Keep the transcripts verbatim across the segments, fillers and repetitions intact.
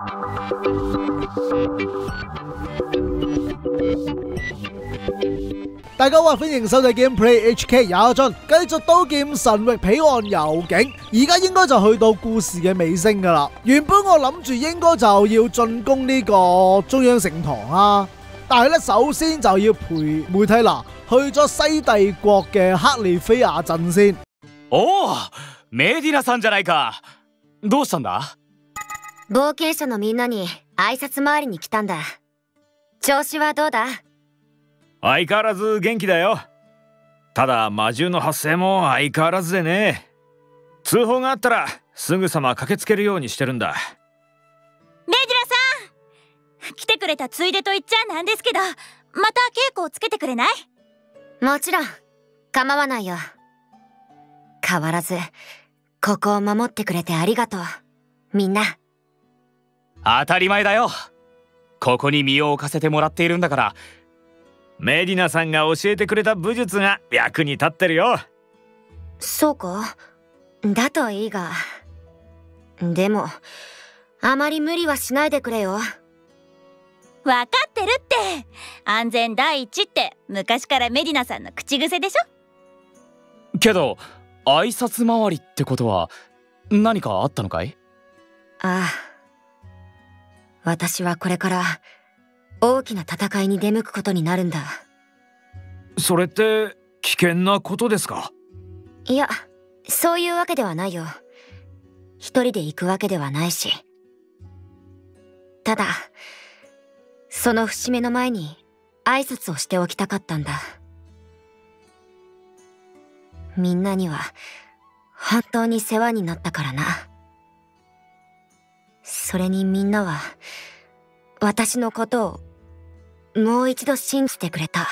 大家好，歡迎收睇 Gameplay H K 廿一樽，繼續刀劍神域彼岸遊境，而家應該就去到故事嘅尾聲噶啦。原本我諗住應該就要進攻呢個中央聖堂啦，但係咧首先就要陪梅蒂娜去咗西帝國嘅克利菲亞鎮先。 おお、メディナさんじゃないか。どうしたんだ？ 冒険者のみんなに挨拶回りに来たんだ。調子はどうだ？ 相変わらず元気だよ。ただ魔獣の発生も相変わらずでね。通報があったらすぐさま駆けつけるようにしてるんだ。 メディナさん、来てくれたついでと言っちゃなんですけど、また稽古をつけてくれない？ もちろん構わないよ。変わらずここを守ってくれてありがとう、みんな。 当たり前だよ。ここに身を置かせてもらっているんだから。メディナさんが教えてくれた武術が役に立ってるよ。 そうか？だといいが。でもあまり無理はしないでくれよ。 わかってるって。安全第一って昔からメディナさんの口癖でしょ。 けど挨拶回りってことは何かあったのかい？ ああ、私はこれから大きな戦いに出向くことになるんだ。 それって危険なことですか？ いや、そういうわけではないよ。一人で行くわけではないし。ただその節目の前に挨拶をしておきたかったんだ。みんなには本当に世話になったからな。それにみんなは私のことをもう一度信じてくれた。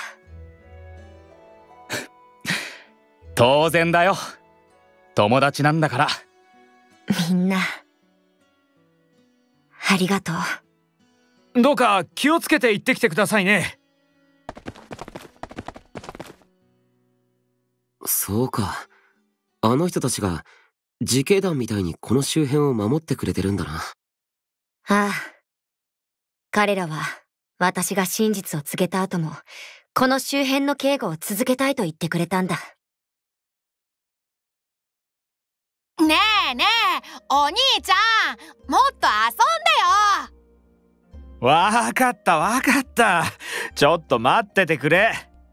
当然だよ。友達なんだから。 みんなありがとう。 どうか気をつけて行ってきてくださいね。 そうか、あの人たちが自警団みたいにこの周辺を守ってくれてるんだな。 ああ、彼らは私が真実を告げた後もこの周辺の警護を続けたいと言ってくれたんだ。 ねえねえ、お兄ちゃん、もっと遊んでよ。 わかったわかった。ちょっと待っててくれ。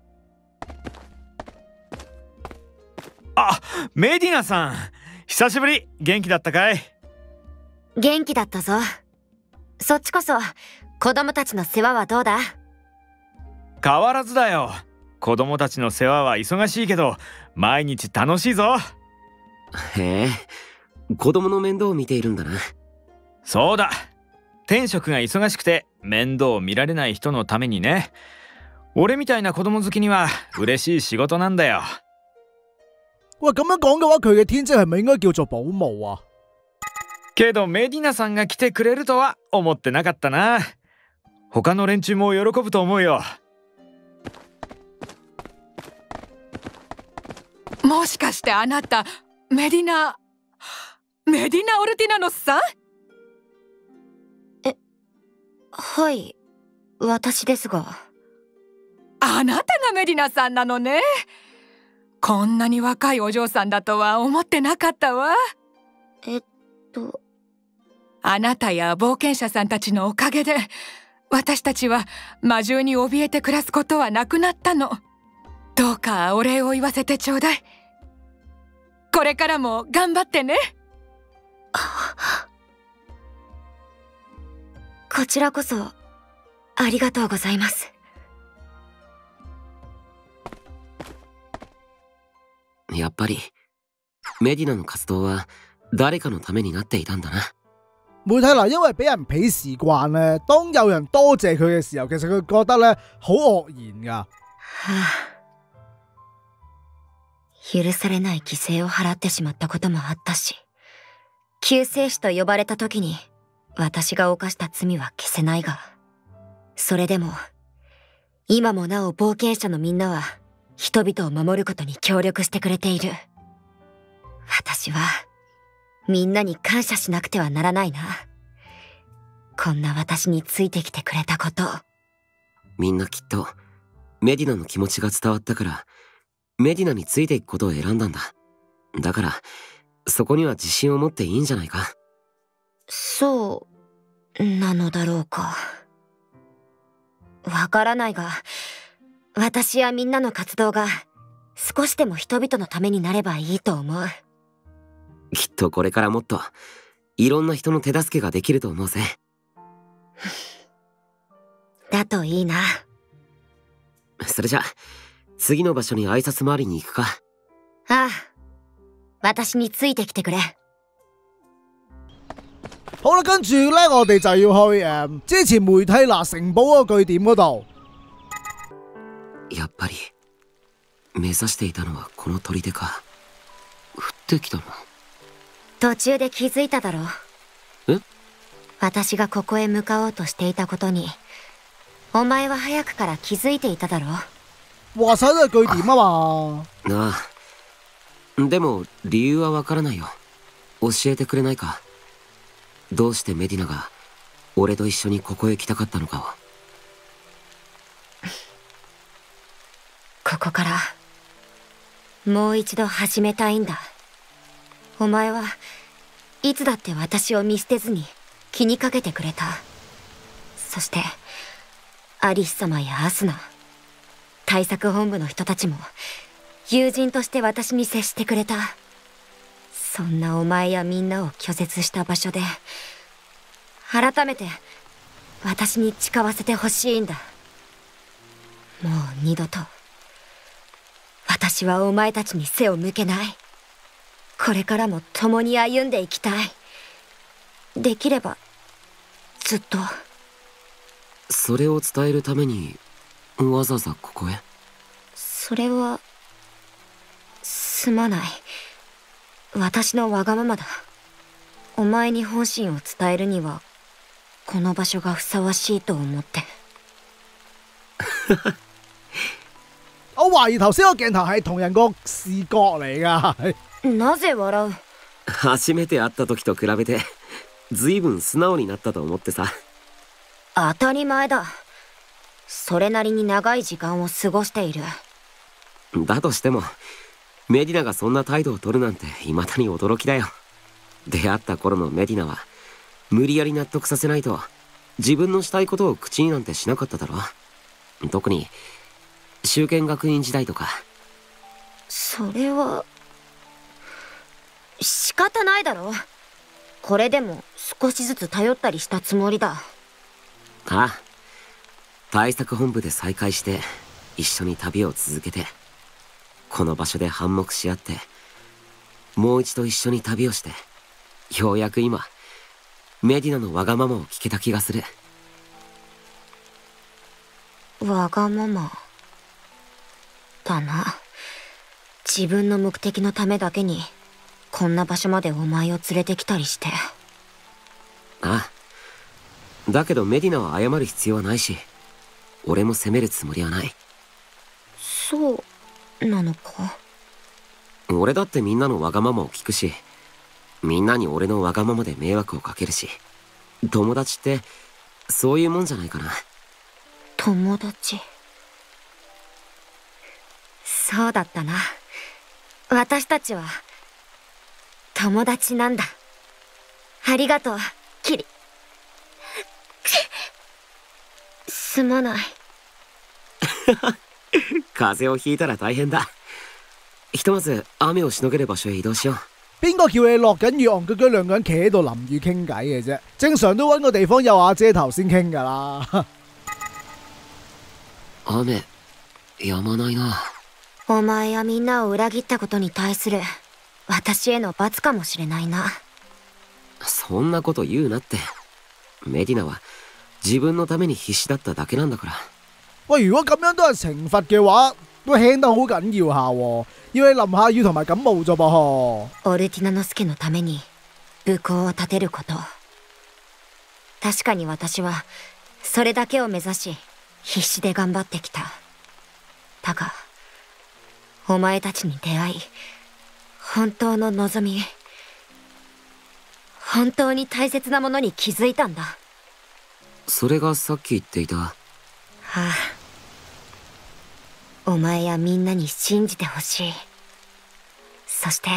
あ、メディナさん、久しぶり。元気だったかい？ 元気だったぞ。そっちこそ子供たちの世話はどうだ？ 変わらずだよ。子供たちの世話は忙しいけど毎日楽しいぞ。 へえ、子供の面倒を見ているんだな。 そうだ。天職が忙しくて面倒を見られない人のためにね。俺みたいな子供好きには嬉しい仕事なんだよ。 喂，咁樣講嘅話，佢嘅天職係咪應該叫做保姆啊？ けどメディナさんが来てくれるとは思ってなかったな。他の連中も喜ぶと思うよ。 もしかしてあなたメディナメディナ・オルティナノスさん？ え、はい、私ですが。 あなたがメディナさんなのね。こんなに若いお嬢さんだとは思ってなかったわ。 えっとあなたや冒険者さんたちのおかげで私たちは魔獣に怯えて暮らすことはなくなったの。どうかお礼を言わせてちょうだい。これからも頑張ってね。 こちらこそありがとうございます。 やっぱりメディナの活動は誰かのためになっていたんだな。 梅蒂娜因為俾人鄙視慣咧，當有人多謝佢嘅時候，其實佢覺得咧好愕然噶。 はあ、許されない犠牲を払ってしまったこともあったし、救世主と呼ばれた時に私が犯した罪は消せないが、それでも今もなお冒険者のみんなは人々を守ることに協力してくれている。私はみんなに感謝しなくてはならないな。 こんな私についてきてくれたこと。 みんなきっとメディナの気持ちが伝わったからメディナについていくことを選んだんだ。だからそこには自信を持っていいんじゃないか。 そうなのだろうか。わからないが、私やみんなの活動が少しでも人々のためになればいいと思う。 きっとこれからもっといろんな人の手助けができると思うぜ。 だといいな。 それじゃ次の場所に挨拶回りに行くか。 ああ、私についてきてくれ。 好啦，跟住咧，我哋就要去诶、嗯、之前梅蒂娜城堡嗰個據點嗰度。 やっぱり目指していたのはこの砦か。降ってきたの。 途中で気づいただろう。 え？ 私がここへ向かおうとしていたことに、お前は早くから気づいていただろう。 話晒都係據點啊嘛。 ああ。でも理由はわからないよ。教えてくれないか。どうしてメディナが俺と一緒にここへ来たかったのかを。 ここからもう一度始めたいんだ。お前はいつだって私を見捨てずに気にかけてくれた。そしてアリス様やアスナ、対策本部の人たちも友人として私に接してくれた。そんなお前やみんなを拒絶した場所で改めて私に誓わせてほしいんだ。もう二度と私はお前たちに背を向けない。これからも共に歩んでいきたい。できればずっと。 それを伝えるためにわざわざここへ？ それはすまない。私のわがままだ。お前に本心を伝えるにはこの場所がふさわしいと思って。 我懷疑頭先個鏡頭係同人個視覺嚟㗎。 なぜ笑う？ 初めて会った時と比べて随分素直になったと思ってさ。 当たり前だ。それなりに長い時間を過ごしている。 だとしてもメディナがそんな態度を取るなんて未だに驚きだよ。出会った頃のメディナは無理やり納得させないと自分のしたいことを口になんてしなかっただろ。特に修験学院時代とか。 それは仕方ないだろ。これでも少しずつ頼ったりしたつもりだ。 ああ、対策本部で再会して一緒に旅を続けてこの場所で反目し合ってもう一度一緒に旅をしてようやく今メディナのわがままを聞けた気がする。 わがままだな。自分の目的のためだけにこんな場所までお前を連れてきたりして。 ああ、だけどメディナは謝る必要はないし俺も責めるつもりはない。 そうなのか。 俺だってみんなのわがままを聞くしみんなに俺のわがままで迷惑をかけるし、友達ってそういうもんじゃないかな。 友達。そうだったな。私たちは友達なんだ。ありがとうキリ。すまない。 風邪をひいたら大変だ。ひとまず雨をしのげる場所へ移動しよう。 邊個叫你落緊雨，戇居居兩個人企喺度淋雨傾偈嘅啫？正常都揾個地方有瓦遮頭先傾㗎啦。 雨止まないな。 お前やみんなを裏切ったことに対する私への罰かもしれないな。 そんなこと言うなって。メディナは自分のために必死だっただけなんだから。 喂，如果咁樣都係懲罰嘅話，都輕得好緊要下喎，要你淋下雨同埋感冒啫噃。 オルティナノスケのために武功を立てること。確かに私はそれだけを目指し必死で頑張ってきた。だがお前たちに出会い、本当の望み、本当に大切なものに気づいたんだ。 それがさっき言っていた。 はあ、お前やみんなに信じてほしい。そして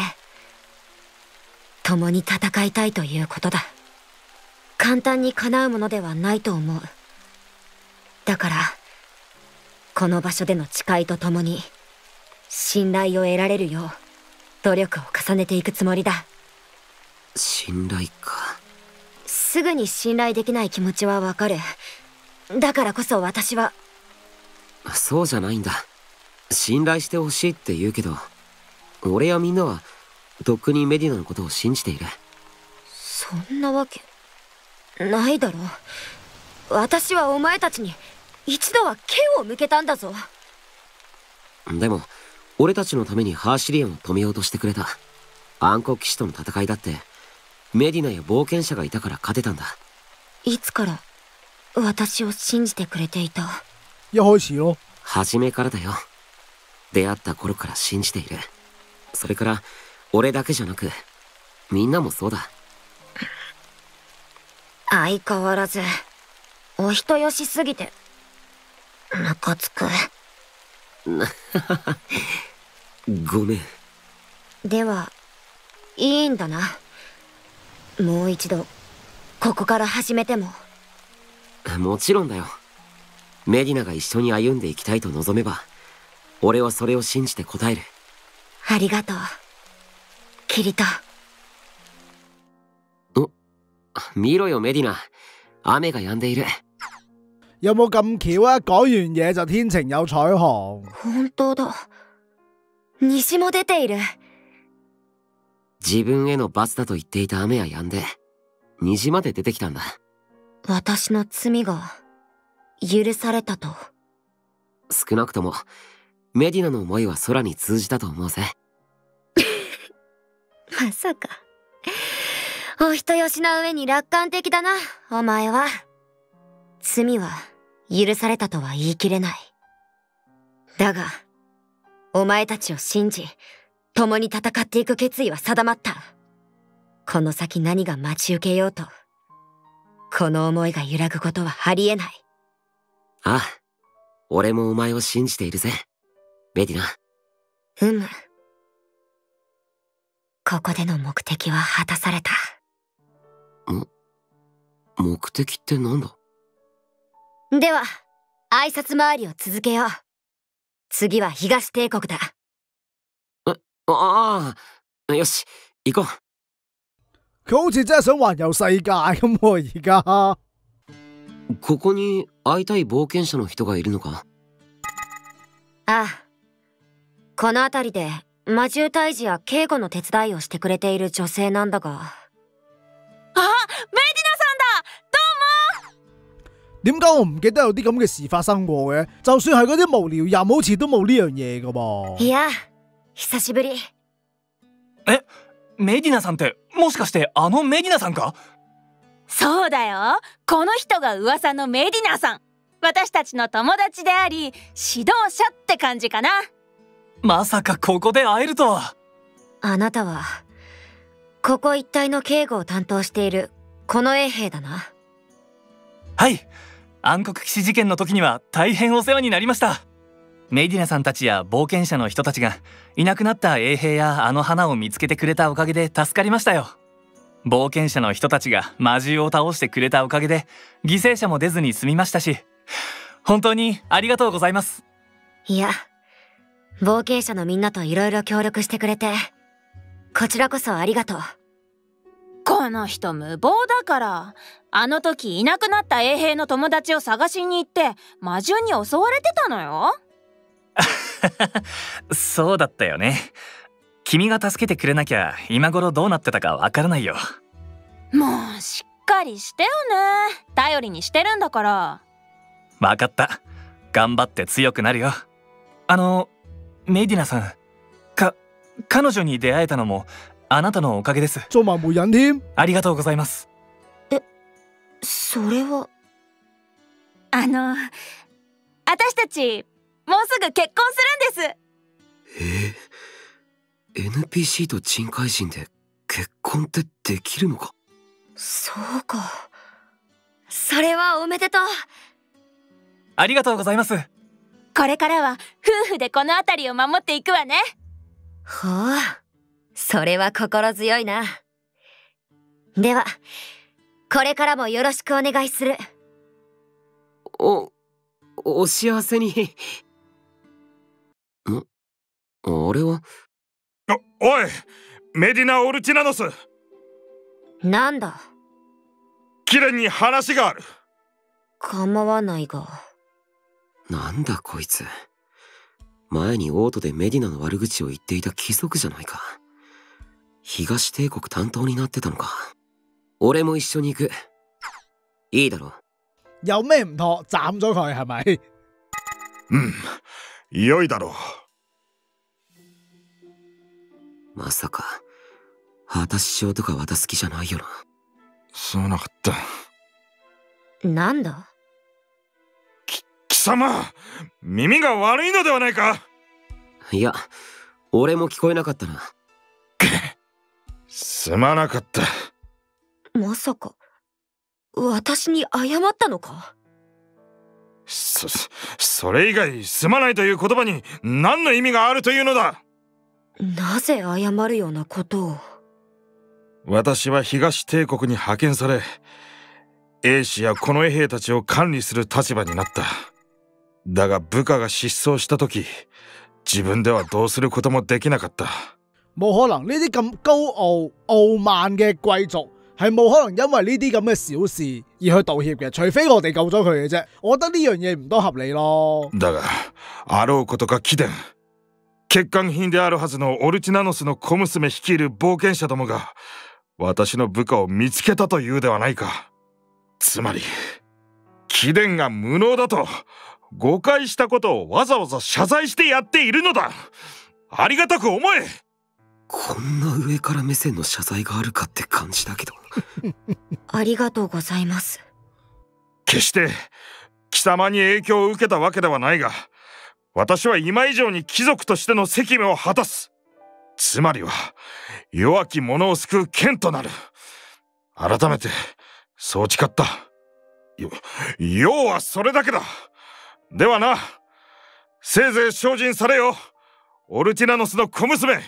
共に戦いたいということだ。簡単に叶うものではないと思う。だからこの場所での誓いとともに信頼を得られるよう努力を重ねていくつもりだ。 信頼か。 すぐに信頼できない気持ちはわかる。だからこそ私は。 そうじゃないんだ。信頼してほしいって言うけど、俺やみんなはとっくにメディナのことを信じている。 そんなわけないだろ。私はお前たちに一度は剣を向けたんだぞ。 でも俺たちのためにハーシリアンを止めようとしてくれた。暗黒騎士との戦いだってメディナや冒険者がいたから勝てたんだ。 いつから私を信じてくれていた？ 一開始咯。 初めからだよ。出会った頃から信じている。それから俺だけじゃなくみんなもそうだ。 相変わらずお人よしすぎてムカつく。 ごめん。 ではいいんだな。もう一度ここから始めても。 もちろんだよ。メディナが一緒に歩んでいきたいと望めば俺はそれを信じて答える。 ありがとうキリト。 お、見ろよメディナ、雨が止んでいる。 有冇咁巧啊？講完嘢就天晴有彩虹。 本当だ。西も出ている。 自分への罰だと言っていた雨は止んで虹まで出てきたんだ。 私の罪が許されたと。 少なくともメディナの思いは空に通じたと思うぜ。 まさかお人よしな上に楽観的だなお前は。罪は許されたとは言い切れない。だがお前たちを信じ共に戦っていく決意は定まった。この先何が待ち受けようとこの思いが揺らぐことはありえない。 ああ、俺もお前を信じているぜメディナ。 うむ。ここでの目的は果たされた。 ん？目的ってなんだ？ では挨拶回りを続けよう。次は東帝国だ。 ああ、よし行こう。 佢好似真係想環遊世界咁喎而家。 ここに会いたい冒険者の人がいるのか？ ああ、この辺りで魔獣退治や警護の手伝いをしてくれている女性なんだが。 あ、メディナさんだ。どうも。 點解我唔記得有啲咁嘅事發生過嘅？就算係嗰啲無聊任，好似都冇呢樣嘢噶噃。 いや、久しぶり。 え、メディナさんってもしかしてあのメディナさんか？ そうだよ。この人が噂のメディナさん。私たちの友達であり指導者って感じかな。 まさかここで会えるとは。 あなたはここ一帯の警護を担当しているこの衛兵だな。 はい、暗黒騎士事件の時には大変お世話になりました。メディナさんたちや冒険者の人たちがいなくなった衛兵やあの花を見つけてくれたおかげで助かりましたよ。冒険者の人たちが魔獣を倒してくれたおかげで犠牲者も出ずに済みましたし、本当にありがとうございます。 いや、冒険者のみんなといろいろ協力してくれてこちらこそありがとう。 この人無謀だから。あの時いなくなった衛兵の友達を探しに行って魔獣に襲われてたのよ。 そうだったよね。君が助けてくれなきゃ今頃どうなってたかわからないよ。 もうしっかりしてよね。頼りにしてるんだから。 わかった。頑張って強くなるよ。あのメディナさん、か彼女に出会えたのもあなたのおかげです。 做埋媒人添。 ありがとうございます。 え、それは。 あの私たちもうすぐ結婚するんです。 えー、エヌピーシー と人海人で結婚ってできるのか？ そうか、最それはおめでとう。 ありがとうございます。 これからは夫婦でこの辺りを守っていくわね。 ほう、それは心強いな。ではこれからもよろしくお願いする。 お、お幸せに。ん、あれは？ お、おい、メディナ・オルティナノス。 なんだ？ キレンに話がある。 構わないが。 なんだこいつ。前にオートでメディナの悪口を言っていた貴族じゃないか。東帝国担当になってたのか。俺も一緒に行く。いいだろ。 有咩唔妥？斬咗佢係咪？ うん、良いだろう。 まさか果たし状とか渡す気じゃないよな。 そうなかった。 なんだ？ 貴様、耳が悪いのではないか？ いや、俺も聞こえなかったな。 すまなかった。 まさか私に謝ったのか？ そ、それ以外すまないという言葉に何の意味があるというのだ。 なぜ謝るようなことを。 私は東帝国に派遣され、英氏や近衛兵たちを管理する立場になった。だが部下が失踪した時、自分ではどうすることもできなかった。 冇可能呢啲咁高傲傲慢嘅貴族係冇可能因為呢啲咁嘅小事而去道歉嘅，除非我哋救咗佢嘅啫。我覺得呢樣嘢唔多合理咯。 だがあろうことか貴殿、欠陥品であるはずのオルティナノスの小娘率いる冒険者どもが私の部下を見つけたというではないか。つまり貴殿が無能だと誤解したことをわざわざ謝罪してやっているのだ。ありがたく思え。 こんな上から目線の謝罪があるかって感じだけど。 ありがとうございます。 決して貴様に影響を受けたわけではないが、私は今以上に貴族としての責務を果たす。つまりは弱き者を救う剣となる。改めてそう誓った。よ、要はそれだけだ。ではな、せいぜい精進されよ、オルティナノスの小娘。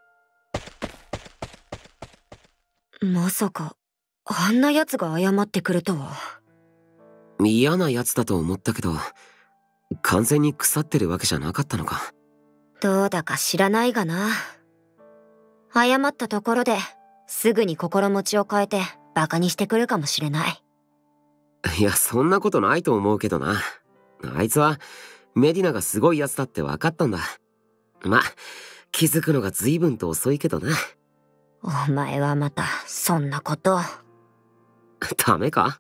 まさかあんな奴が謝ってくるとは。 嫌な奴だと思ったけど、完全に腐ってるわけじゃなかったのか。 どうだか知らないがな。謝ったところですぐに心持ちを変えてバカにしてくるかもしれない。 いや、そんなことないと思うけどな。あいつはメディナがすごい奴だって分かったんだ。ま、気づくのが随分と遅いけどな。 お前はまたそんなことを。 ダメか？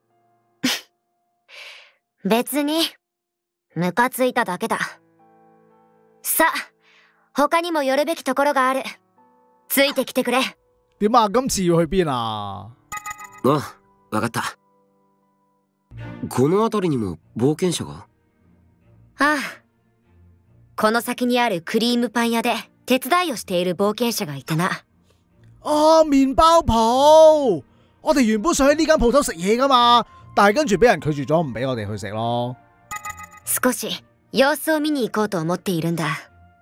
別にムカついただけだ。さあ、他にも寄るべきところがある。ついてきてくれ。 點啊？今次要去邊啊？ あ、わかった。この辺りにも冒険者が？ ああ、この先にあるクリームパン屋で手伝いをしている冒険者がいてな。 啊，麵包鋪，我哋原本想喺呢間鋪頭食嘢噶嘛，但係跟住俾人拒絕咗，唔俾我哋去食咯。 少し様子を見に行こうと思っているんだ。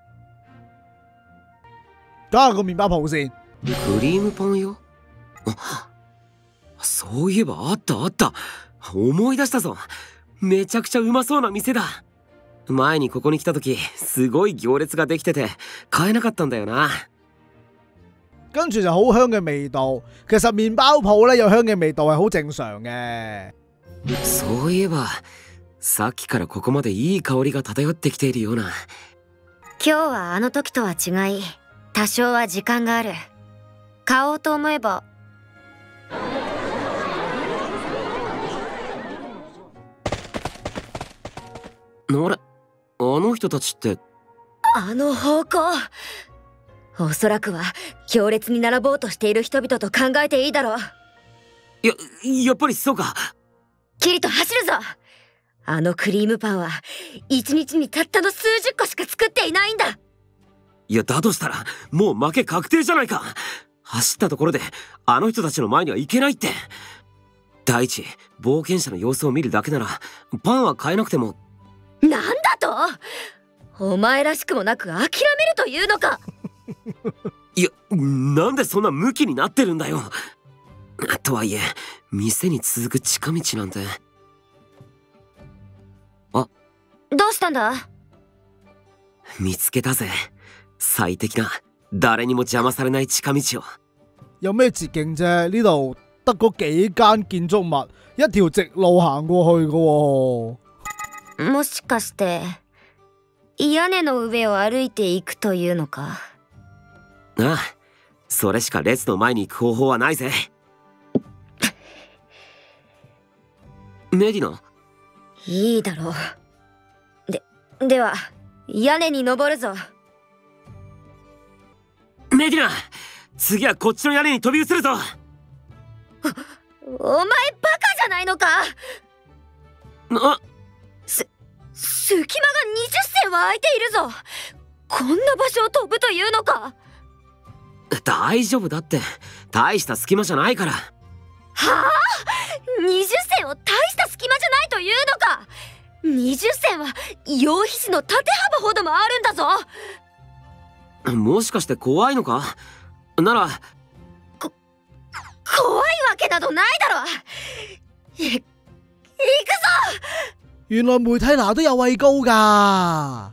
睇下個麵包鋪先。 クリームパン屋？あ、そういえばあったあった。思い出したぞ。めちゃくちゃうまそうな店だ。前にここに来た時すごい行列ができてて買えなかったんだよな。 跟住就好香嘅味道。其實麵包鋪咧有香嘅味道係好正常嘅。 そういえばさっきからここまでいい香りが漂ってきているような。 今日はあの時とは違い、多少は時間がある。買おうと思えば。 あれ、あの人たちって。 あの方向、おそらくは行列に並ぼうとしている人々と考えていいだろう。 や、やっぱりそうか。 キリと走るぞ。あのクリームパンは一日にたったの数十個しか作っていないんだ。 いや、だとしたらもう負け確定じゃないか。走ったところであの人たちの前には行けないって。 第一、冒険者の様子を見るだけならパンは買えなくても。 なんだと？お前らしくもなく諦めるというのか。 いや、なんでそんなムキになってるんだよ。とはいえ店に続く近道なんて。あ、 どうしたんだ？ 見つけたぜ。最適な誰にも邪魔されない近道を。 有咩捷徑啫？呢度得嗰幾間建築物，一條直路行過去噶喎。 もしかして屋根の上を歩いていくというのか？ ああ、それしか列の前に行く方法はないぜ。メディナ？ いいだろう。で、では屋根に登るぞ。 メディナ、次はこっちの屋根に飛び移るぞ。 お前バカじゃないのか。 あ、 す隙間がにじゅっセンは空いているぞ。こんな場所を飛ぶというのか。 大丈夫だって、大した隙間じゃないから。 はあ、にじゅっセンを大した隙間じゃないというのか。にじゅっセンは羊皮紙の縦幅ほどもあるんだぞ。 もしかして怖いのか？ならこ怖いわけなどないだろ。い行くぞ。 原來梅蒂娜都有畏高㗎。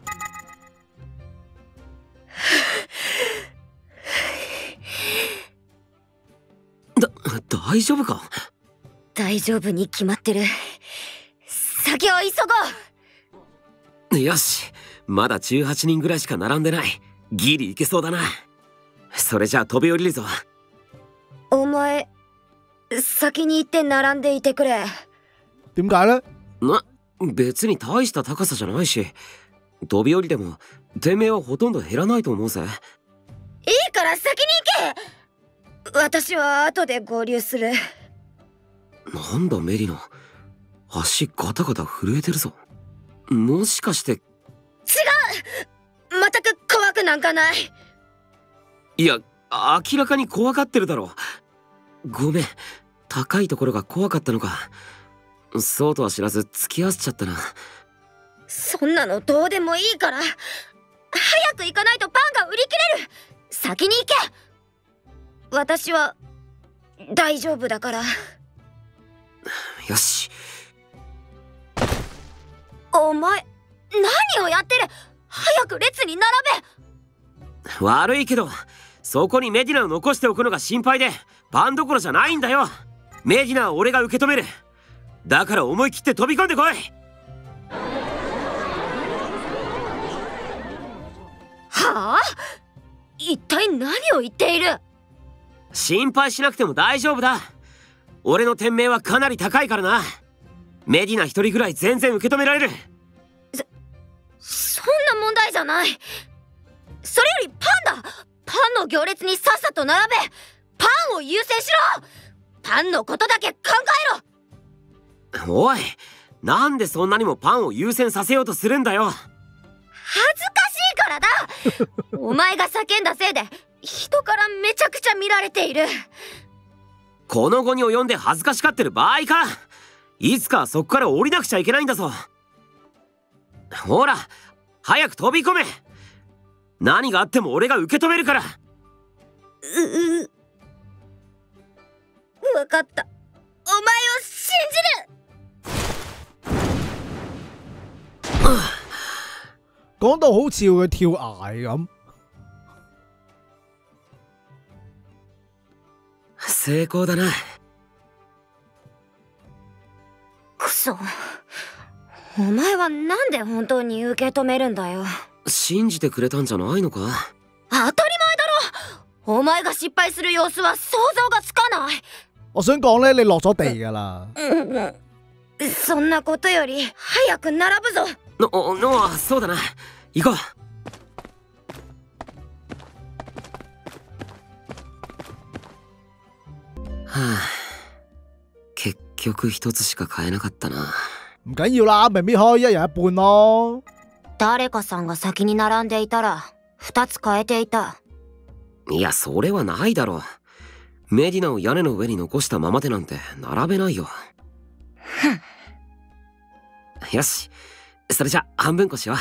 だ、大丈夫か？ 大丈夫に決まってる。先を急ごう。 よし、まだじゅうはちにんぐらいしか並んでない。ギリいけそうだな。それじゃあ飛び降りるぞ。 お前先に行って並んでいてくれ。 點解呢？ な、別に大した高さじゃないし、飛び降りてもてめえはほとんど減らないと思うぜ。 いいから先に行け。私は後で合流する。 なんだメリナ、足ガタガタ震えてるぞ。もしかして。違う、 全く怖くなんかない。 いや、明らかに怖がってるだろ。ごめん、高いところが怖かったのか。そうとは知らず付き合わせちゃったな。 そんなのどうでもいいから、早く行かないとパンが売り切れる。先に行け。私は大丈夫だから。 よし。 お前何をやってる。早く列に並べ。悪いけどそこにメディナを残しておくのが心配でパンどころじゃないんだよ。メディナは俺が受け止める。だから思い切って飛び込んでこい。 はあ？一体何を言っている。 心配しなくても大丈夫だ。俺の天命はかなり高いからな。メディナ一人ぐらい全然受け止められる。 そ、そんな問題じゃない。それよりパンだ。パンの行列にさっさと並べ。パンを優先しろ。パンのことだけ考えろ。 おい、なんでそんなにもパンを優先させようとするんだよ。 恥ずかしいからだ。お前が叫んだせいで人からめちゃくちゃ見られている。 この後に及んで恥ずかしがってる場合か。いつかそこから降りなくちゃいけないんだぞ。ほら早く飛び込め。何があっても俺が受け止めるから。 うう分かった。お前を信じる。 講到好似要佢跳崖咁。 成功だな。 くそ、お前はなんで本当に受け止めるんだよ。 信じてくれたんじゃないのか。 当たり前だろ。お前が失敗する様子は想像がつかない。 我想講咧，你落咗地㗎啦。 そんなことより早く並ぶぞ。 の、の、そうだな。行こう。はあ、結局一つしか買えなかったな。 唔緊要啦，咪搣開一人一半咯。 誰かさんが先に並んでいたら二つ買えていた。 いや、それはないだろう。 メディナを屋根の上に残したままでなんて並べないよ。よし、それじゃ半分こしよう。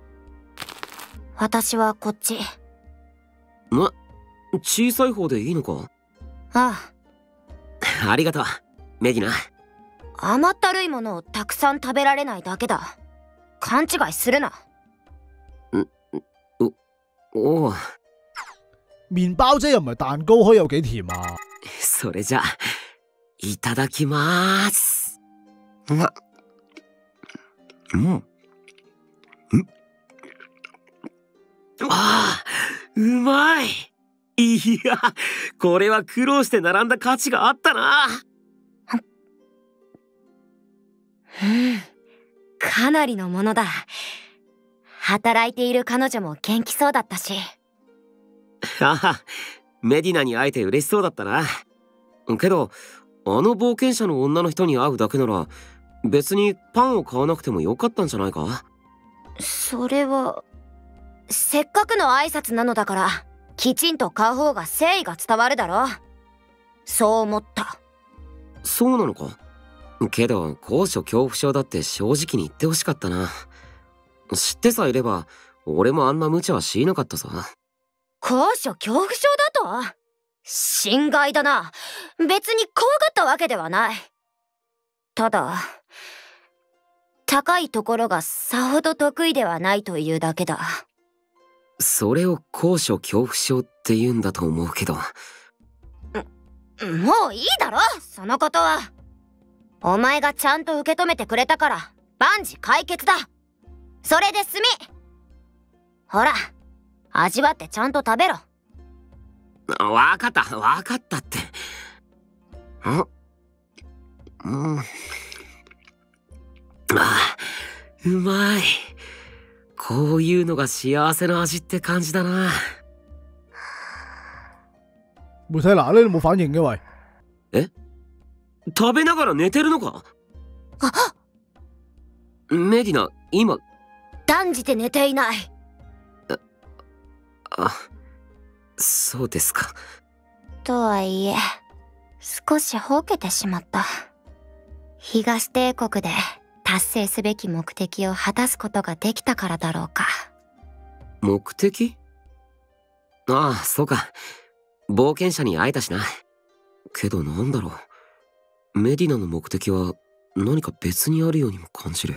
私はこっち。 ま、小さい方でいいのか？ あありがとう、メディナ。 あ、甘ったるいものをたくさん食べられないだけだ。勘違いするな。 おお。 麵包啫，又唔係蛋糕，可以有幾甜啊？ それじゃいただきまーす。うん。うんああ、うまい。いや、これは苦労して並んだ価値があったな。 うん、かなりのものだ。働いている彼女も元気そうだったし。 ああ、メディナに会えて嬉しそうだったな。けど、あの冒険者の女の人に会うだけなら、別にパンを買わなくてもよかったんじゃないか？ それは、せっかくの挨拶なのだから、きちんと買う方が誠意が伝わるだろう。そう思った。 そうなのか？けど、高所恐怖症だって正直に言ってほしかったな。知ってさえいれば、俺もあんな無茶はしなかったさ。 高所恐怖症だと？心外だな。別に怖がったわけではない。ただ、高いところがさほど得意ではないというだけだ。 それを高所恐怖症って言うんだと思うけど。 もういいだろ、そのことは。お前がちゃんと受け止めてくれたから万事解決だ。それで済み。ほら、味わってちゃんと食べろ。 わかったわかったって。あ、うん、あ、うまい。こういうのが幸せな味って感じだな。 梅西娜，你冇反應嘅喂？ え？食べながら寝てるのか？ あ、 メディナ、今。 断じて寝ていない。 あ、あ、そうですか。 とはいえ、少しほうけてしまった。東帝国で達成すべき目的を果たすことができたからだろうか。 目的？ああ、そうか。冒険者に会えたしな。けどなんだろう。メディナの目的は何か別にあるようにも感じる。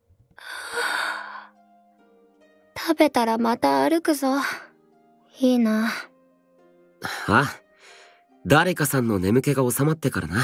食べたらまた歩くぞ。いいな。 ああ、誰かさんの眠気が収まってからな。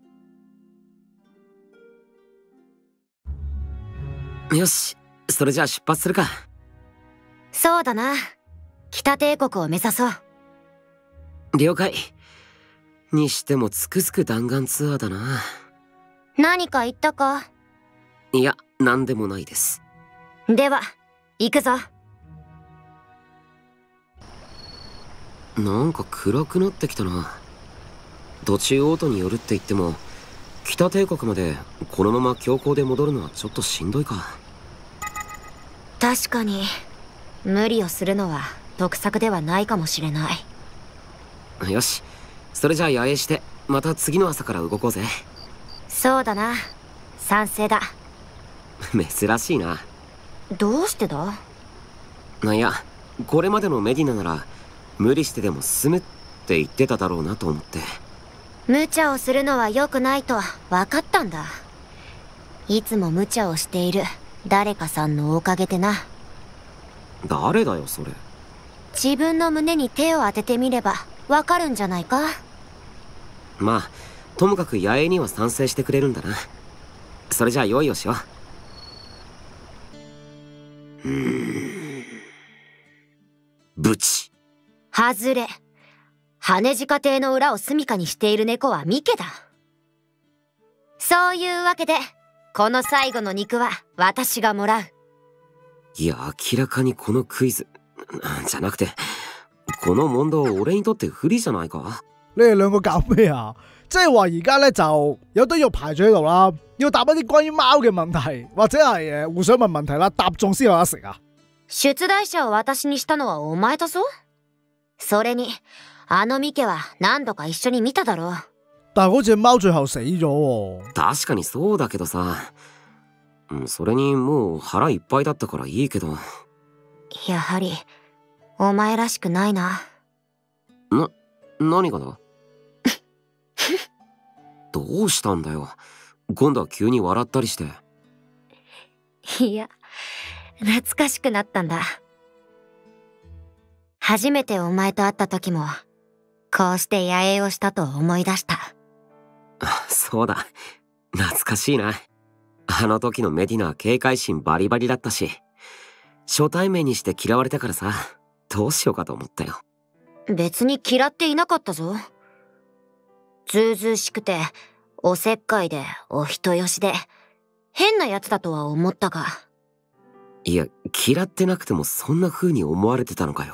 よし、それじゃあ出発するか。 そうだな。北帝国を目指そう。 了解。にしてもつくづく弾丸ツアーだな。 何か言ったか？ いや、何でもないです。 では行くぞ。 なんか暗くなってきたな。途中オートに寄るって言っても、北帝国までこのまま強行で戻るのはちょっとしんどいか。 確かに無理をするのは得策ではないかもしれない。 よし、それじゃあ野営してまた次の朝から動こうぜ。 そうだな、賛成だ。 珍しいな。 どうしてだ？ いや、これまでのメディナなら無理してでも進むって言ってただろうなと思って。 無茶をするのは良くないと分かったんだ。いつも無茶をしている誰かさんのおかげでな。 誰だよそれ。 自分の胸に手を当ててみれば分かるんじゃないか。 まあともかく野営には賛成してくれるんだな。それじゃあ用意をしよう。うーん、ブチ。 外れ。羽地下邸の裏を住処にしている猫はミケだ。そういうわけでこの最後の肉は私がもらう。 いや、明らかにこのクイズじゃなくてこの問答俺にとって不利じゃないか。 你哋兩個搞咩啊？即係話而家咧就有堆肉排住喺度啦，要答一啲關於貓嘅問題，或者係誒互相問問題啦，答中先有得食啊！ 出題者を私にしたのはお前だぞ。それにあのミケは何度か一緒に見ただろう。 但係嗰隻貓最後死咗喎。 確かにそうだけどさ。うん、それにもう腹いっぱいだったからいいけど。 やはりお前らしくないな。 な、何がだ？どうしたんだよ。今度は急に笑ったりして。 いや、懐かしくなったんだ。初めてお前と会った時もこうして野営をしたと思い出した。 そうだ、懐かしいな。あの時のメディナは警戒心バリバリだったし、初対面にして嫌われたからさ、どうしようかと思ったよ。 別に嫌っていなかったぞ。ずうずうしくておせっかいでお人よしで変なやつだとは思ったが。 いや、嫌ってなくてもそんな風に思われてたのかよ。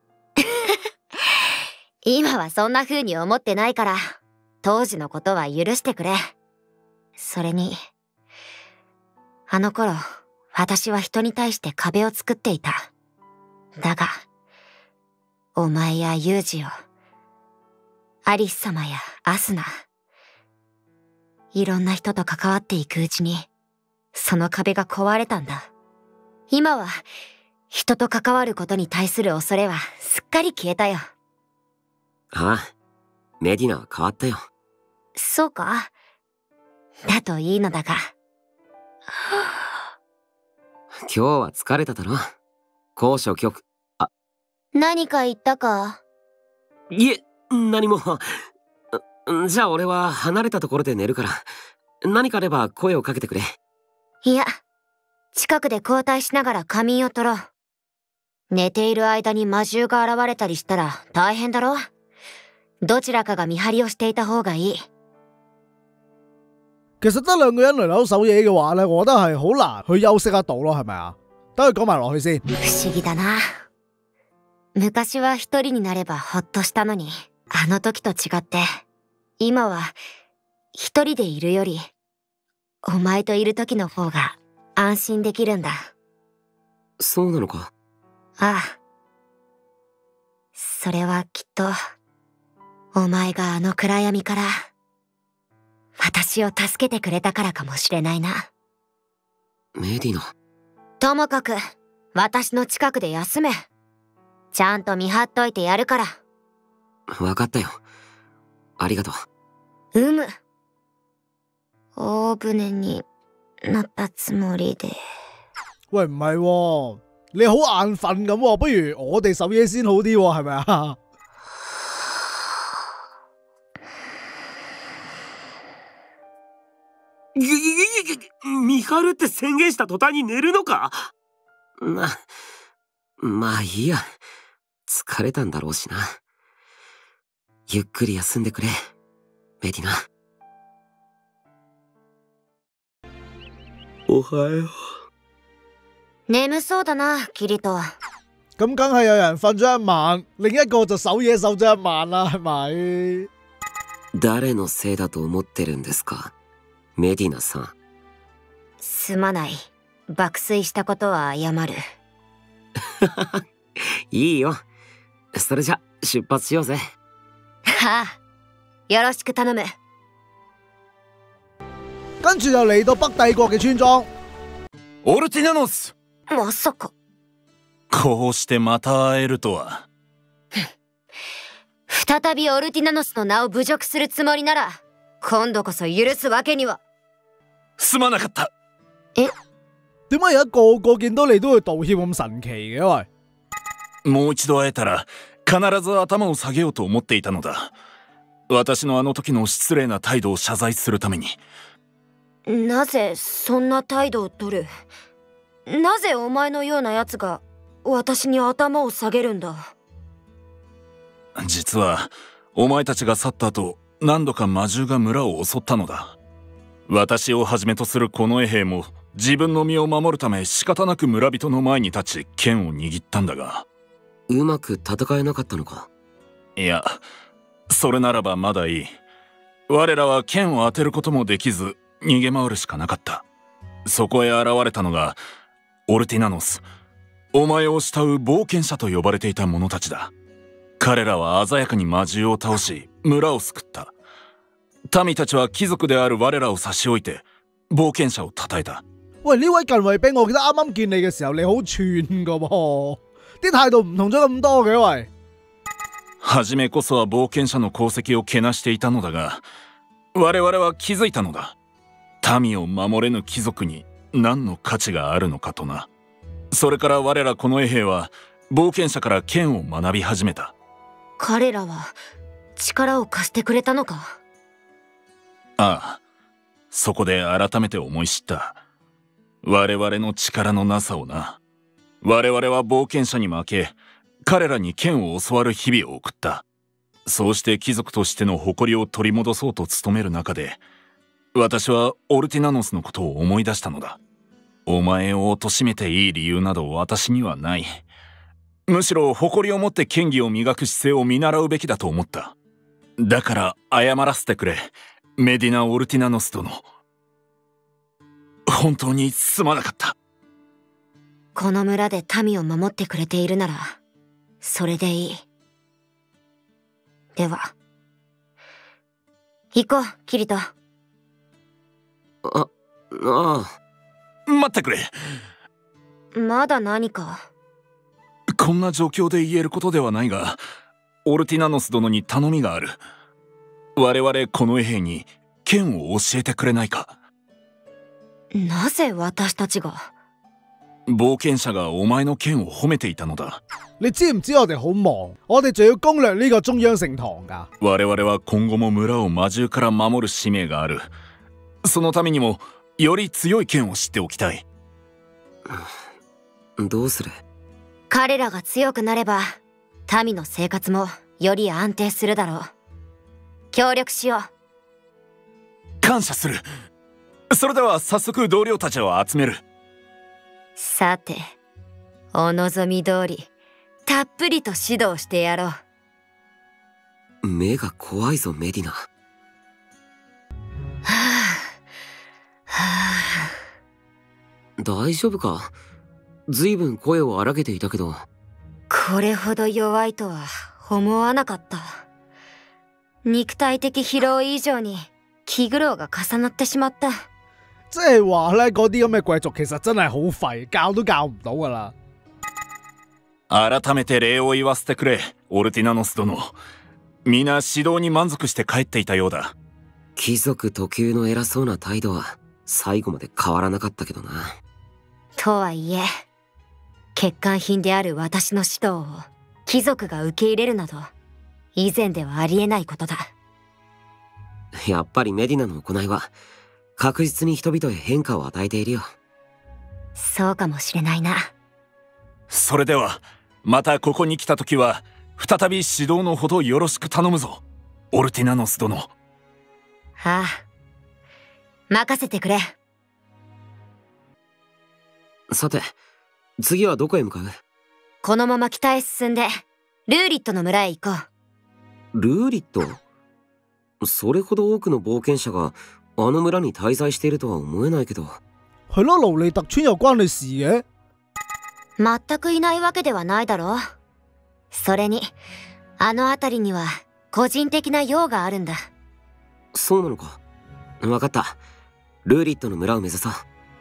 今はそんな風に思ってないから当時のことは許してくれ。それにあの頃私は人に対して壁を作っていた。だがお前やユージを、アリス様やアスナ、いろんな人と関わっていくうちにその壁が壊れたんだ。今は人と関わることに対する恐れはすっかり消えたよ。 ああ、メディナは変わったよ。 そうか？だといいのだが。 今日は疲れただろ。高所恐怖。あ、 何か言ったか？ いえ、何も。じゃあ俺は離れたところで寝るから、何かあれば声をかけてくれ。 いや、近くで交代しながら仮眠を取ろう。寝ている間に魔獣が現れたりしたら大変だろ。どちらかが見張りをしていた方がいい。 其實得兩個人輪流守夜嘅話咧，我覺得係好難去休息得到咯，係咪啊？等佢講埋落去先。 不思議だな。昔は一人になればほっとしたのに、あの時と違って今は一人でいるよりお前といる時の方が安心できるんだ。 そうなのか？ ああ。それはきっとお前があの暗闇から私を助けてくれたからかもしれないな。 メディナ。 ともかく私の近くで休め。ちゃんと見張っといてやるから。 わかったよ。ありがとう。 うむ。大船になったつもりで。 喂，唔係喎，你好眼瞓咁喎，不如我哋守夜先好啲喎，係咪啊？ 見張るって宣言した途端に寝るのか？な、まあいいや。疲れたんだろうしな。ゆっくり休んでくれ、メディナ。おはよう。 眠そうだな、キリト。 咁梗係有人瞓咗一晚，另一個就守夜守咗一晚啦，係咪？ 誰のせいだと思ってるんですか、メディナさん。 すまない。爆睡したことは謝る。 いいよ。それじゃ出発しようぜ。 はあ、よろしく頼む。 跟住就嚟到北帝國嘅村莊。 オルティナノス。 まさか。 こうしてまた会えるとは。 再びオルティナノスの名を侮辱するつもりなら今度こそ許すわけには。 すまなかった。 え？ 點解而家個個見到你都會道歉咁神奇嘅？喂， もう一度会えたら必ず頭を下げようと思っていたのだ。私のあの時の失礼な態度を謝罪するために。 なぜそんな態度を取る？なぜお前のようなやつが私に頭を下げるんだ？ 実はお前たちが去った後、何度か魔獣が村を襲ったのだ。私をはじめとするこの衛兵も自分の身を守るため仕方なく村人の前に立ち剣を握ったんだが。 うまく戦えなかったのか？ いや、それならばまだいい。我らは剣を当てることもできず逃げ回るしかなかった。そこへ現れたのがオルティナノス、お前を慕う冒険者と呼ばれていた者たちだ。 彼らは鮮やかに魔獣を倒し村を救った。民たちは貴族である我らを差し置いて冒険者を称えた。 喂，呢位近衛兵，我記得啱啱見你嘅時候，你好串噶噃，啲態度唔同咗咁多嘅喂。 初めこそは冒険者の功績をけなしていたのだが、我々は気づいたのだ。民を守れぬ貴族に何の価値があるのかとな。それから我らこの衛兵は冒険者から剣を学び始めた。 彼らは力を貸してくれたのか？ ああ、そこで改めて思い知った。我々の力のなさをな。我々は冒険者に負け、彼らに剣を教わる日々を送った。そうして貴族としての誇りを取り戻そうと努める中で、私はオルティナノスのことを思い出したのだ。お前を貶めていい理由など私にはない。むしろ誇りを持って剣技を磨く姿勢を見習うべきだと思った。だから謝らせてくれ、メディナ・オルティナノス殿。本当にすまなかった。 この村で民を守ってくれているならそれでいい。では行こう、キリト。 あ、ああ。 待ってくれ。 まだ何か？ こんな状況で言えることではないが、オルティナノス殿に頼みがある。我々この衛兵に剣を教えてくれないか？ なぜ私たちが？ 冒険者がお前の剣を褒めていたのだ。 你知唔知我哋好忙？我哋仲要攻略呢個中央聖堂噶。 我々は今後も村を魔獣から守る使命がある。そのためにもより強い剣を知っておきたい。 どうする？ 彼らが強くなれば民の生活もより安定するだろう。協力しよう。 感謝する。それでは早速同僚たちを集める。 さて、お望み通りたっぷりと指導してやろう。 目が怖いぞメディナ。はあはあ、 大丈夫か？ずいぶん声を荒げていたけど。 これほど弱いとは思わなかった。肉體的疲労以上に気苦労が重なってしまった。 即係話咧，嗰啲咁嘅貴族其實真係好廢，教都教唔到噶啦。 改めて礼を言わせてくれ、オルティナノス殿。皆指導に満足して帰っていたようだ。 貴族特有の偉そうな態度は最後まで変わらなかったけどな。 とはいえ、欠陥品である私の指導を貴族が受け入れるなど以前ではありえないことだ。 やっぱりメディナの行いは確実に人々へ変化を与えているよ。 そうかもしれないな。 それではまたここに来た時は再び指導のほどよろしく頼むぞ、オルティナノス殿。 はあ、任せてくれ。 さて、次はどこへ向かう？ このまま北へ進んでルーリットの村へ行こう。ルーリット？それほど多くの冒険者があの村に滞在しているとは思えないけど。 係咯，勞利特村又關你事嘅？ 全くいないわけではないだろう。それにあの辺りには個人的な用があるんだ。 そうなのか。分かった。ルーリットの村を目指そう。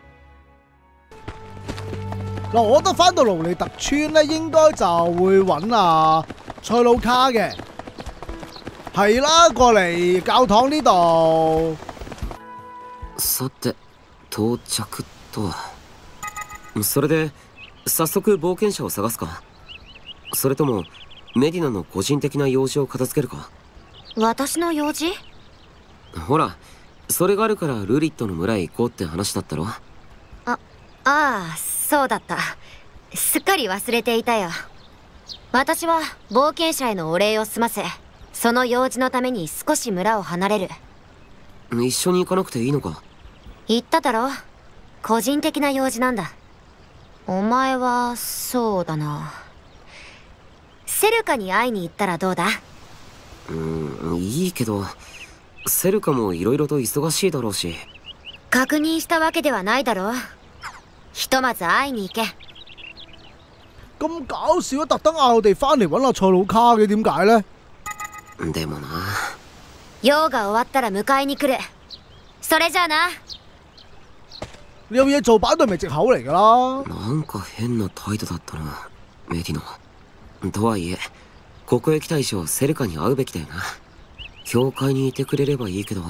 嗱，我覺得翻到勞利特村咧，應該就會揾啊塞魯卡嘅。係啦，過嚟教堂呢度。 さて、到着と。それで早速冒険者を探すか？それともメディナの個人的な用事を片付けるか？ 私の用事？ ほら、それがあるからルーリットの村へ行こうって話だったろ。 あ、ああ、そうだった。すっかり忘れていたよ。私は冒険者へのお礼を済ませ、その用事のために少し村を離れる。 一緒に行かなくていいのか？ 言っただろ、個人的な用事なんだ。お前はそうだな、セルカに会いに行ったらどうだ？ うーん、いいけどセルカもいろいろと忙しいだろうし。 確認したわけではないだろう。ひとまず会いに行け。 咁搞笑啊！特登嗌我哋翻嚟揾阿蔡老卡嘅，點解呢？ でもな。 用が終わったら迎えに来る。それじゃあな。 你有嘢做擺對咪藉口嚟㗎啦。 なんか変な態度だったな、メディナ。とはいえ、ここへ来た以上セルカに会うべきだよな。教会にいてくれればいいけど。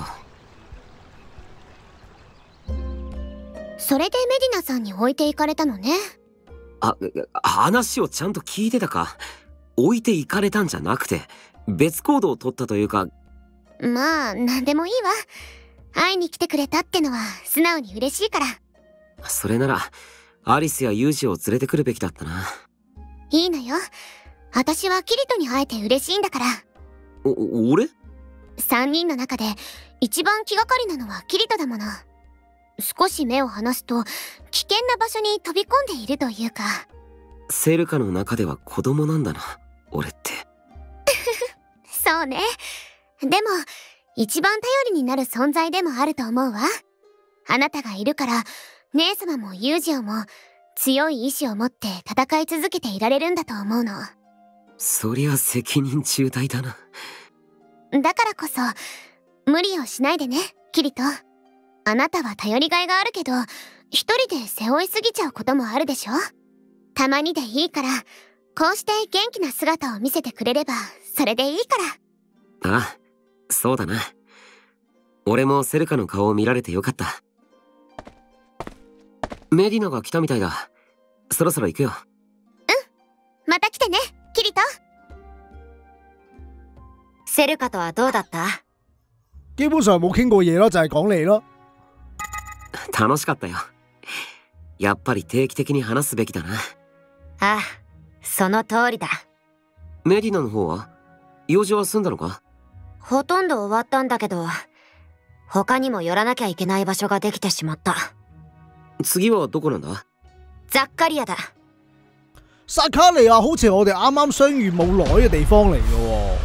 それでメディナさんに置いていかれたのね。 あ、話をちゃんと聞いてたか。置いていかれたんじゃなくて、別行動を取ったというか。 まあ、なんでもいいわ。会いに来てくれたってのは素直に嬉しいから。 それなら、アリスやユージを連れてくるべきだったな。 いいのよ。私はキリトに会えて嬉しいんだから。 お、俺？ 三人の中で一番気がかりなのはキリトだもの。少し目を離すと危険な場所に飛び込んでいるというか。 セルカの中では子供なんだな、俺って。 そうね。でも一番頼りになる存在でもあると思うわ。あなたがいるから姉様もユージオも強い意志を持って戦い続けていられるんだと思うの。 そりゃ責任重大だな。 だからこそ無理をしないでね、キリト。あなたは頼りがいがあるけど一人で背負いすぎちゃうこともあるでしょ。たまにでいいからこうして元気な姿を見せてくれればそれでいいから。 ああ、そうだな。俺もセルカの顔を見られてよかった。メディナが来たみたいだ。そろそろ行くよ。 うん、また来てね、キリト。 セルカとはどうだった？ 基本上冇傾過嘢咯，就係講你咯。 楽しかったよ。やっぱり定期的に話すべきだな。 ああ、その通りだ。 メディナの方は用事は済んだのか？ ほとんど終わったんだけど、他にも寄らなきゃいけない場所ができてしまった。 次はどこなんだ？ ザッカリアだ。 薩卡利亞好似我哋啱啱相遇冇耐嘅地方嚟嘅喎。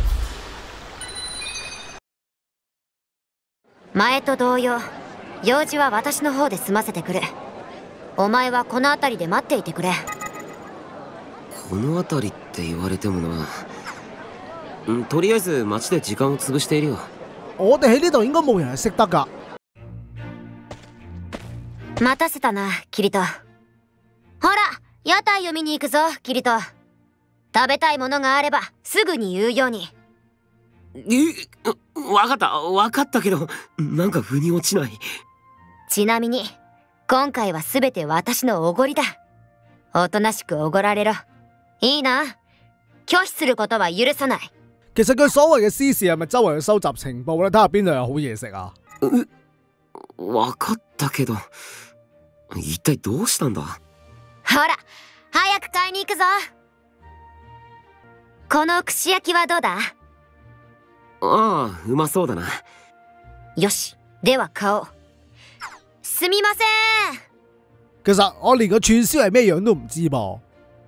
前と同様、用事は私の方で済ませてくれ。お前はこの辺りで待っていてくれ。 この辺りって言われてもな。うん、とりあえず街で時間を潰しているよ。 我哋喺呢度應該冇人係識得㗎。 待たせたな、キリト。ほら、屋台を見に行くぞ、キリト。食べたいものがあればすぐに言うように。 え、わかった、わかったけど、なんか腑に落ちない。 ちなみに、今回は全て私のおごりだ。おとなしくおごられろ。いいな。拒否することは許さない。 其實佢所謂嘅私事係咪周圍去收集情報咧？睇下邊度有好嘢食啊？ わかったけど、一体どうしたんだ？ ほら、早く買いに行くぞ。この串焼きはどうだ？ ああ、うまそうだな。 よし、では買おう。すみません。 其實我連個串燒係咩樣都唔知噃。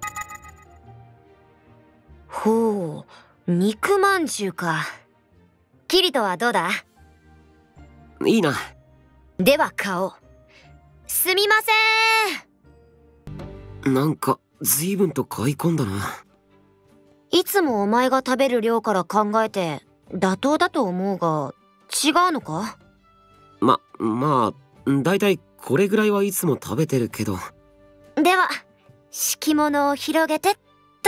ほう、肉まんじゅうか。キリトはどうだ？ いいな。 では買おう。すみません。 なんか随分と買い込んだな。 いつもお前が食べる量から考えて妥当だと思うが、違うのか？ ま、まあ、だいたいこれぐらいはいつも食べてるけど。 では、敷物を広げてっと。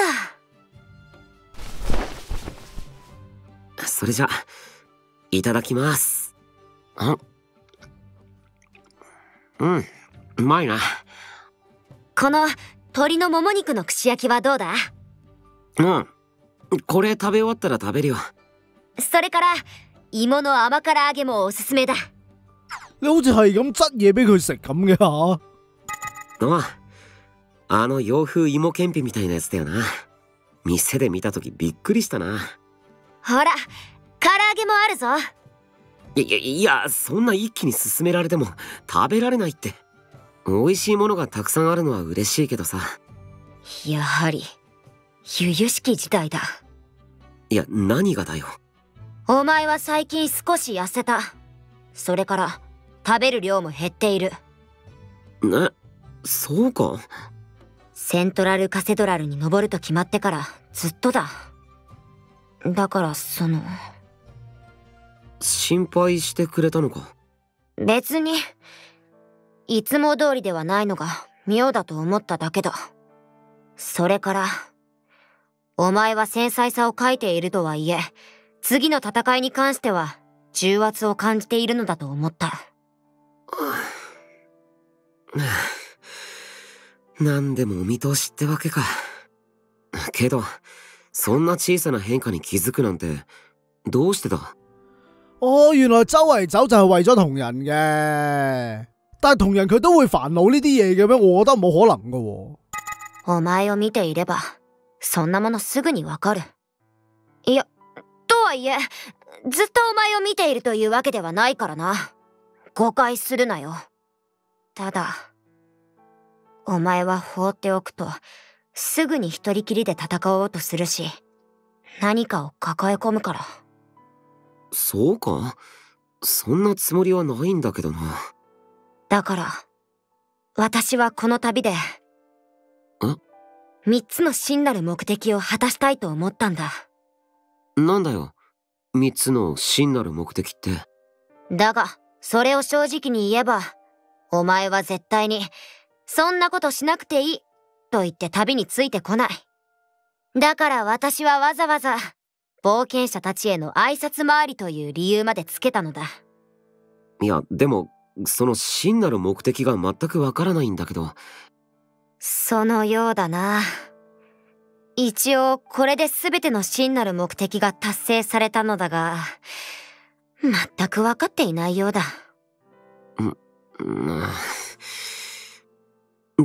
それじゃ、いただきます。あ、うん、うまいな。 この鶏のもも肉の串焼きはどうだ？ うん、これ食べ終わったら食べるよ。 それから芋の甘辛揚げもおすすめだ。 你好似係咁執嘢俾佢食咁嘅吓。 ああ、あの洋風芋けんぴみたいなやつだよな。店で見たときびっくりしたな。 ほら、唐揚げもあるぞ。 いやいや、そんな一気に進められても食べられないって。美味しいものがたくさんあるのは嬉しいけどさ。 やはり由々しき事態だ。 いや、何がだよ。 お前は最近少し痩せた。それから食べる量も減っている。 ね、そうか？ セントラルカセドラルに登ると決まってからずっとだ。だからその心配してくれたのか？ 別にいつも通りではないのが妙だと思っただけだ。それからお前は繊細さを欠いているとはいえ、次の戦いに関しては重圧を感じているのだと思った。 なんでもお見通しってわけか。けどそんな小さな変化に気づくなんてどうしてだ？ 哦，原來周圍走就係為咗同人嘅，但係同人佢都會煩惱呢啲嘢嘅咩？我覺得冇可能噶喎。 お前を見ていればそんなものすぐにわかる。いや、とはいえずっとお前を見ているというわけではないからな。誤解するなよ。ただお前は放っておくとすぐに一人きりで戦おうとするし、何かを抱え込むから。 そうか？そんなつもりはないんだけどな。 だから私はこの旅で三つの真なる目的を果たしたいと思ったんだ。 なんだよ、三つの真なる目的って。 だがそれを正直に言えば、お前は絶対にそんなことしなくていいと言って旅についてこない。だから私はわざわざ冒険者たちへの挨拶回りという理由までつけたのだ。 いや、でもその真なる目的が全くわからないんだけど。 そのようだな。一応これで全ての真なる目的が達成されたのだが、全く分かっていないようだ。 うん、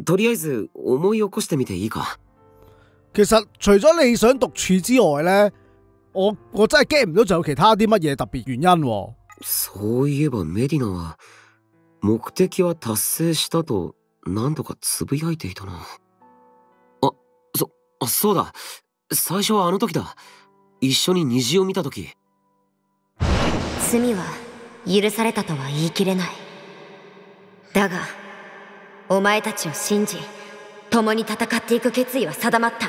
とりあえず思い起こしてみていいか？ 其實除咗你想獨處之外呢，我我真係 get 唔到仲有其他啲乜嘢特別原因喎。 そういえばメディナは目的は達成したと何度かつぶやいていたな。あ、そ、あ、そうだ。最初はあの時だ。一緒に虹を見た時。 罪は許されたとは言い切れない。だがお前たちを信じ共に戦っていく決意は定まった。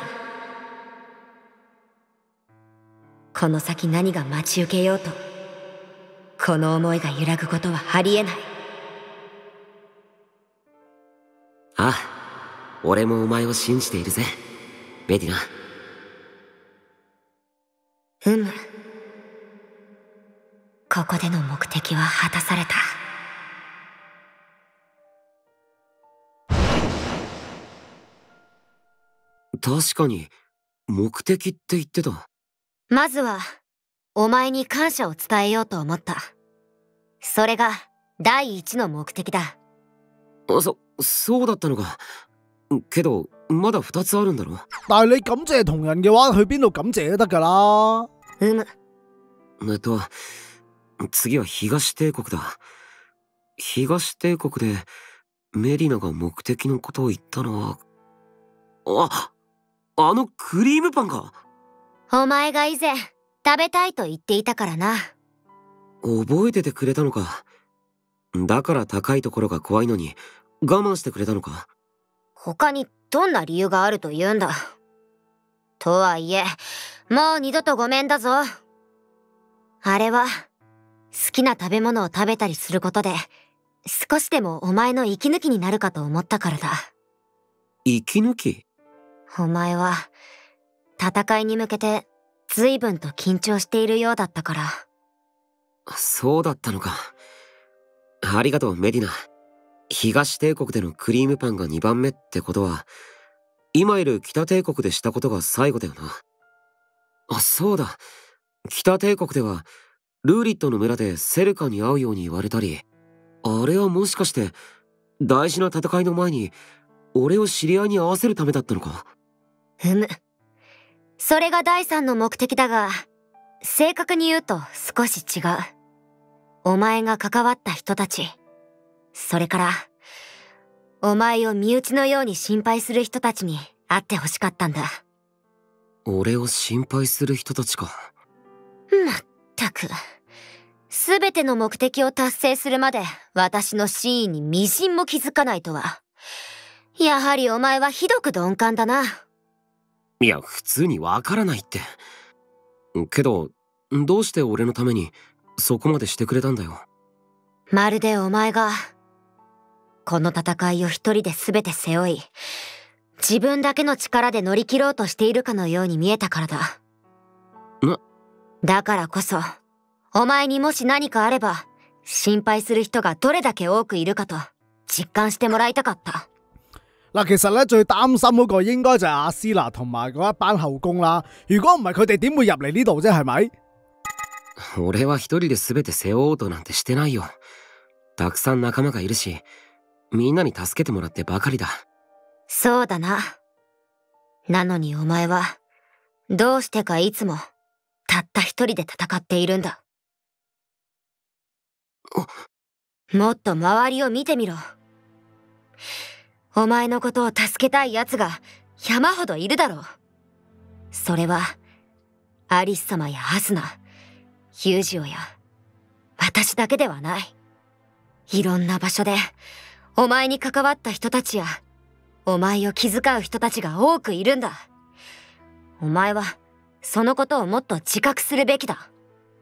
この先何が待ち受けようと、この思いが揺らぐことはありえない。 ああ、俺もお前を信じているぜ、メディナ。 うむ。ここでの目的は果たされた。 確かに目的って言ってた。 まずはお前に感謝を伝えようと思った。それが第一の目的だ。 あ、そ、そうだったのか。けどまだ二つあるんだろ。 但係你感謝同人嘅話，去邊度感謝都得㗎啦。 うむ。 えっと次は東帝国だ。東帝国でメディナが目的のことを言ったのは、あ、あのクリームパンか。 お前が以前食べたいと言っていたからな。 覚えててくれたのか。だから高いところが怖いのに我慢してくれたのか。 他にどんな理由があると言うんだ。とはいえもう二度とごめんだぞ。あれは好きな食べ物を食べたりすることで少しでもお前の息抜きになるかと思ったからだ。 息抜き？ お前は戦いに向けて随分と緊張しているようだったから。 そうだったのか。ありがとうメディナ。東帝国でのクリームパンがにばんめってことは、今いる北帝国でしたことが最後だよな。あ、そうだ。北帝国ではルーリットの村でセルカに会うように言われたり、あれはもしかして大事な戦いの前に俺を知り合いに会わせるためだったのか。 うむ。それが第三の目的だが、正確に言うと少し違う。お前が関わった人たち、それからお前を身内のように心配する人たちに会ってほしかったんだ。 俺を心配する人たちか。 まったく、すべての目的を達成するまで私の真意にみじんも気づかないとは。 やはりお前はひどく鈍感だな。 いや、普通にわからないって。けど、どうして俺のためにそこまでしてくれたんだよ。 まるでお前がこの戦いを一人で全て背負い、自分だけの力で乗り切ろうとしているかのように見えたからだ。 な、 だからこそ、お前にもし何かあれば、心配する人がどれだけ多くいるかと実感してもらいたかった。 嗱，其實咧最擔心嗰個應該就係阿斯娜同埋嗰一班後宮啦。如果唔係佢哋點會入嚟呢度啫？係咪？ 俺は一人で全て背負おうとなんてしてないよ。たくさん仲間がいるし、みんなに助けてもらってばかりだ。 そうだな。なのにお前は、どうしてかいつも、たった一人で戦っているんだ。もっと周りを見てみろ。お前のことを助けたい奴が山ほどいるだろう。それは、アリス様やアスナ、ヒュージオや、私だけではない。いろんな場所で、お前に関わった人たちや、お前を気遣う人たちが多くいるんだ。お前は、そのことをもっと自覚するべきだ。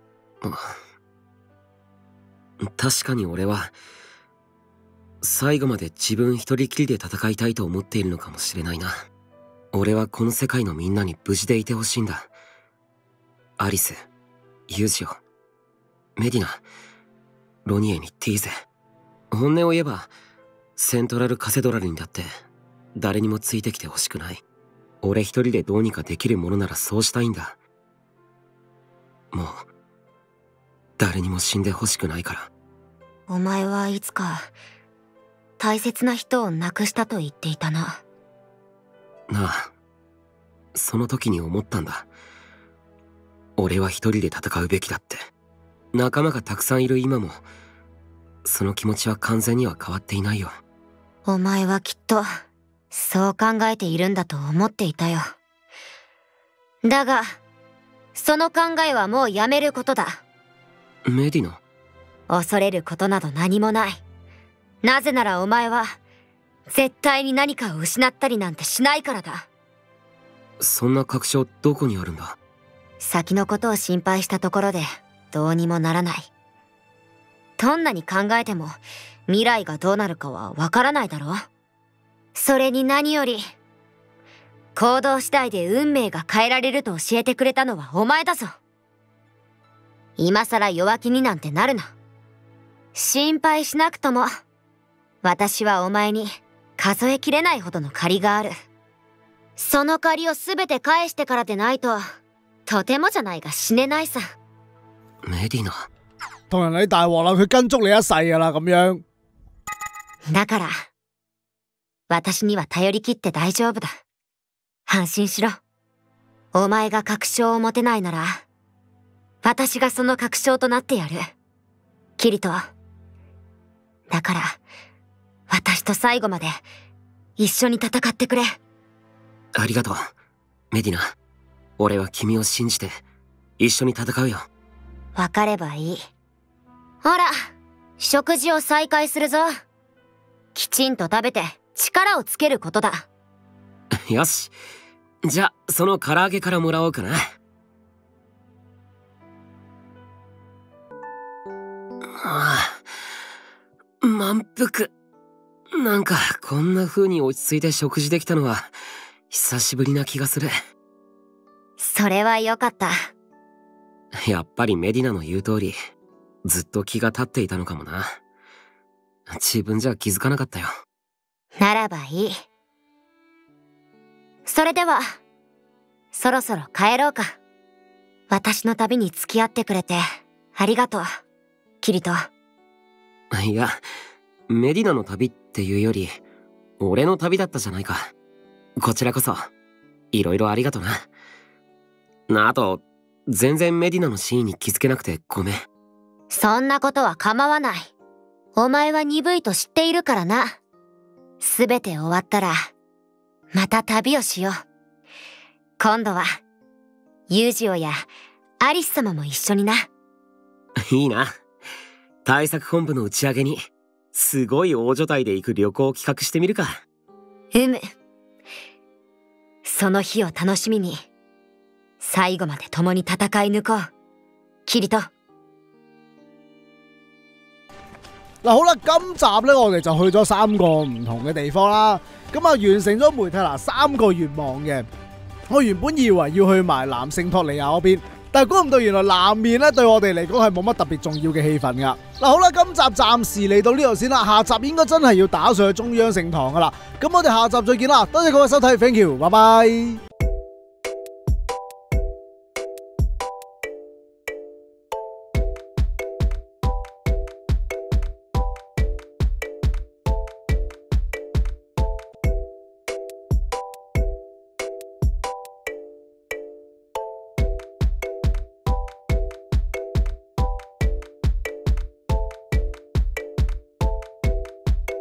確かに俺は、最後まで自分一人きりで戦いたいと思っているのかもしれないな。俺はこの世界のみんなに無事でいてほしいんだ。アリス、ユージオ、メディナ、ロニエにティーゼ。本音を言えば、セントラルカセドラルにだって誰にもついてきてほしくない。俺一人でどうにかできるものならそうしたいんだ。もう誰にも死んでほしくないから。 お前はいつか大切な人を亡くしたと言っていたな。 なあ、その時に思ったんだ。俺は一人で戦うべきだって。仲間がたくさんいる今もその気持ちは完全には変わっていないよ。 お前はきっとそう考えているんだと思っていたよ。だがその考えはもうやめることだ。 メディナ、 恐れることなど何もない。なぜならお前は絶対に何かを失ったりなんてしないからだ。 そんな確証どこにあるんだ？ 先のことを心配したところでどうにもならない。どんなに考えても未来がどうなるかはわからないだろう。それに何より行動次第で運命が変えられると教えてくれたのはお前だぞ。今さら弱気になんてなるな。心配しなくとも私はお前に数えきれないほどの借りがある。その借りを全て返してからでないととてもじゃないが死ねないさ。 メディナ、 同人你大鑊啦，佢跟足你一世噶啦咁樣。 だから私には頼り切って大丈夫だ。安心しろ。お前が確証を持てないなら私がその確証となってやる。キリト。だから私と最後まで一緒に戦ってくれ。 ありがとうメディナ。俺は君を信じて一緒に戦うよ。 わかればいい。ほら、食事を再開するぞ。きちんと食べて力をつけることだ。 よし、じゃあその唐揚げからもらおうかな。ああ、満腹。なんかこんな風に落ち着いて食事できたのは久しぶりな気がする。 それはよかった。 やっぱりメディナの言う通りずっと気が立っていたのかもな。自分じゃ気づかなかったよ。 ならばいい。それではそろそろ帰ろうか。私の旅に付き合ってくれてありがとうキリト。 いや、メディナの旅っていうより俺の旅だったじゃないか。こちらこそいろいろありがとな。あと全然メディナの真意に気づけなくてごめん。 そんなことは構わない。お前は鈍いと知っているからな。すべて終わったらまた旅をしよう。今度はユージオやアリス様も一緒にな。 いいな。対策本部の打ち上げにすごい大所帯で行く旅行を企画してみるか。 うむ。その日を楽しみに、最後まで共に戦い抜こう。キリト。 嗱好啦，今集咧我哋就去咗三個唔同嘅地方啦，咁啊完成咗梅泰拿三個願望嘅。我原本以為要去埋南聖托利亞嗰邊，但係估唔到原來南面咧對我哋嚟講係冇乜特別重要嘅氣氛噶。嗱好啦，今集暫時嚟到呢度先啦，下集應該真係要打上去中央聖堂噶啦。咁我哋下集再見啦，多謝各位收睇 ，thank you，拜拜。